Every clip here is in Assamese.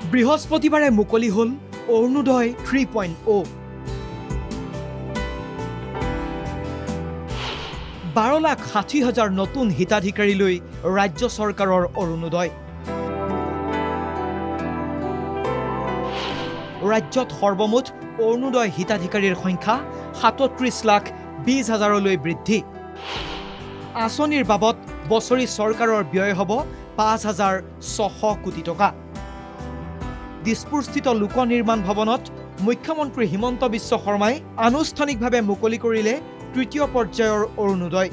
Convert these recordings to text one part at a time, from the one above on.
বৃহস্পতিবাৰে মুকলি হ'ল অৰুণোদয় 3.0 12,60,000 নতুন হিতাধিকাৰীলৈ ৰাজ্য চৰকাৰৰ অৰুণোদয় ৰাজ্যত সৰ্বমুঠ অৰুণোদয় হিতাধিকাৰীৰ সংখ্যা 37,20,000লৈ বৃদ্ধি আঁচনিৰ বাবদ বছৰি চৰকাৰৰ ব্যয় হ'ব 5,600 কোটি টকা দিছপুৰস্থিত লোক নিৰ্মাণ ভৱনত মুখ্যমন্ত্ৰী হিমন্ত বিশ্ব শৰ্মাই আনুষ্ঠানিকভাৱে মুকলি কৰিলে তৃতীয় পৰ্যায়ৰ অৰুণোদয়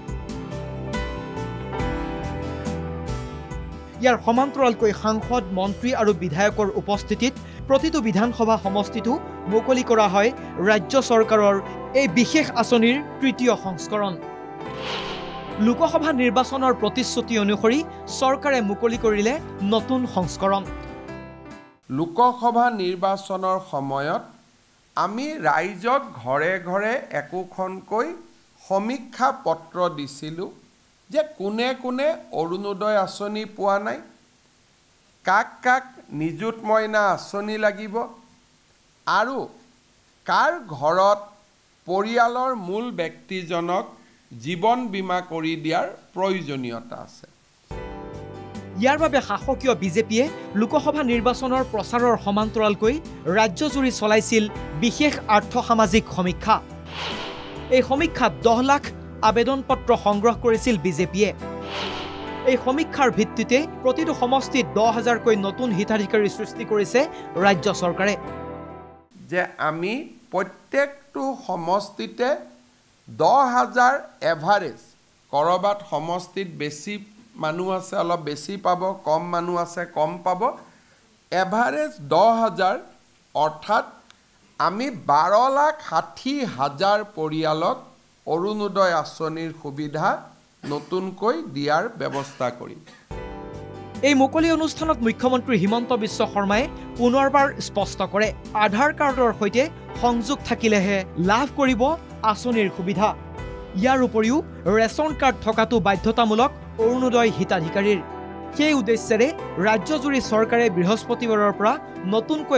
ইয়াৰ সমান্তৰালকৈ সাংসদ মন্ত্ৰী আৰু বিধায়কৰ উপস্থিতিত প্ৰতিটো বিধানসভা সমষ্টিটো মুকলি কৰা হয় ৰাজ্য চৰকাৰৰ এই বিশেষ আঁচনিৰ তৃতীয় সংস্কৰণ লোকসভা নিৰ্বাচনৰ প্ৰতিশ্ৰুতি অনুসৰি চৰকাৰে মুকলি কৰিলে নতুন সংস্কৰণ লোকসভা নিৰ্বাচনৰ সময়ত আমি ৰাইজক ঘৰে ঘৰে একোখনকৈ সমীক্ষা পত্ৰ দিছিলোঁ যে কোনে কোনে অৰুণোদয় আঁচনি পোৱা নাই কাক কাক নিযুত মইনা আঁচনি লাগিব আৰু কাৰ ঘৰত পৰিয়ালৰ মূল ব্যক্তিজনক জীৱন বীমা কৰি দিয়াৰ প্ৰয়োজনীয়তা আছে ইয়াৰ বাবে শাসকীয় বিজেপিয়ে লোকসভা নিৰ্বাচনৰ প্ৰচাৰৰ সমান্তৰালকৈ ৰাজ্যজুৰি চলাইছিল বিশেষ আৰ্থ-সামাজিক সমীক্ষা এই সমীক্ষাত 10 লাখ আবেদন পত্ৰ সংগ্ৰহ কৰিছিল বিজেপিয়ে এই সমীক্ষাৰ ভিত্তিতে প্ৰতিটো সমষ্টিত 10,000কৈ নতুন হিতাধিকাৰী সৃষ্টি কৰিছে ৰাজ্য চৰকাৰে যে আমি প্ৰত্যেকটো সমষ্টিতে 10,000 এভাৰেজ কৰবাত সমষ্টিত বেছি মানুহ আছে অলপ বেছি পাব কম মানুহ আছে কম পাব এভাৰেজ 10,000 অৰ্থাৎ আমি 12,60,000 পৰিয়ালক অৰুণোদয় আঁচনিৰ সুবিধা নতুনকৈ দিয়াৰ ব্যৱস্থা কৰিম এই মুকলি অনুষ্ঠানত মুখ্যমন্ত্ৰী হিমন্ত বিশ্ব শৰ্মাই পুনৰবাৰ স্পষ্ট কৰে আধাৰ কাৰ্ডৰ সৈতে সংযোগ থাকিলেহে লাভ কৰিব আঁচনিৰ সুবিধা ইয়াৰ উপৰিও ৰেচন কাৰ্ড থকাটো বাধ্যতামূলক অৰুণোদয় হিতাধিকাৰীৰ সেই উদ্দেশ্যেৰে ৰাজ্যজুৰি চৰকাৰে বৃহস্পতিবাৰৰ পৰা নতুনকৈ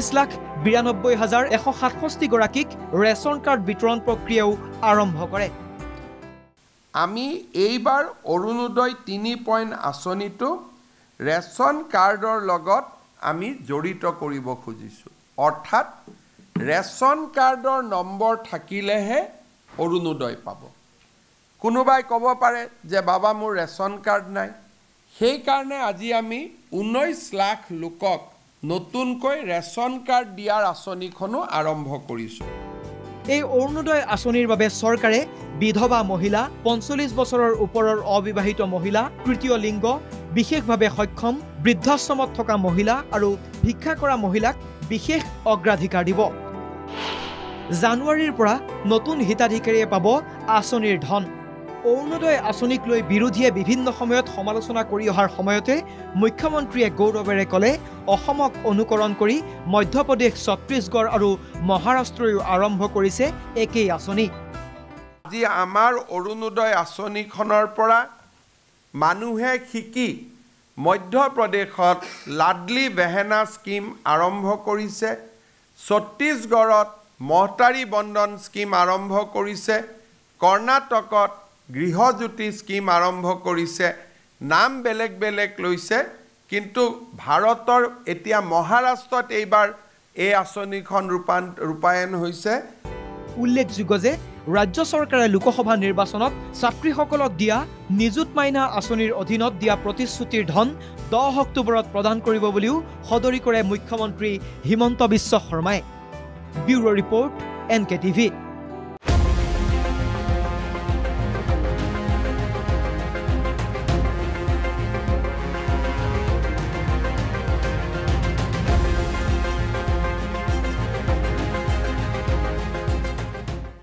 19,92,167 গৰাকীক ৰেচন কাৰ্ড বিতৰণ প্ৰক্ৰিয়াও আৰম্ভ কৰে আমি এইবাৰ অৰুণোদয় 3 আঁচনিটো ৰেচন কাৰ্ডৰ লগত আমি জড়িত কৰিব খুজিছোঁ অৰ্থাৎ ৰেচন কাৰ্ডৰ নম্বৰ থাকিলেহে অৰুণোদয় পাব কোনোবাই ক'ব পাৰে যে বাবা মোৰ ৰেচন কাৰ্ড নাই সেই কাৰণে আজি আমি 19 লাখ লোকক নতুনকৈ ৰেচন কাৰ্ড দিয়াৰ আঁচনিখনো আৰম্ভ কৰিছোঁ এই অৰুণোদয় আঁচনিৰ বাবে চৰকাৰে বিধৱা মহিলা 45 বছৰৰ ওপৰৰ অবিবাহিত মহিলা তৃতীয় লিংগ বিশেষভাৱে সক্ষম বৃদ্ধাশ্ৰমত থকা মহিলা আৰু ভিক্ষা কৰা মহিলাক বিশেষ অগ্ৰাধিকাৰ দিব জানুৱাৰীৰ পৰা নতুন হিতাধিকাৰীয়ে পাব আঁচনিৰ ধন অৰুণোদয় আঁচনিক লৈ বিৰোধীয়ে বিভিন্ন সময়ত সমালোচনা কৰি অহাৰ সময়তে মুখ্যমন্ত্ৰীয়ে গৌৰৱেৰে ক'লে অসমক অনুকৰণ কৰি মধ্যপ্ৰদেশ ছত্তীশগড় আৰু মহাৰাষ্ট্ৰয়ো আৰম্ভ কৰিছে একেই আঁচনি আজি আমাৰ অৰুণোদয় আঁচনিখনৰ পৰা মানুহে শিকি মধ্যপ্ৰদেশত লাডলি বেহেনা স্কিম আৰম্ভ কৰিছে ছত্তীশগড়ত মহতাৰী বন্ধন স্কিম আৰম্ভ কৰিছে কৰ্ণাটকত গৃহজ্যোতি স্কিম আৰম্ভ কৰিছে নাম বেলেগ বেলেগ লৈছে কিন্তু ভাৰতৰ এতিয়া মহাৰাষ্ট্ৰত এইবাৰ এই আঁচনিখন ৰূপায়ণ হৈছে উল্লেখযোগ্য যে ৰাজ্য চৰকাৰে লোকসভা নিৰ্বাচনত ছাত্ৰীসকলক দিয়া নিযুত মাইনা আঁচনিৰ অধীনত দিয়া প্ৰতিশ্ৰুতিৰ ধন 10 অক্টোবৰত প্ৰদান কৰিব বুলিও সদৰি কৰে মুখ্যমন্ত্ৰী হিমন্ত বিশ্ব শৰ্মাই ব্যুৰো ৰিপৰ্ট NKTV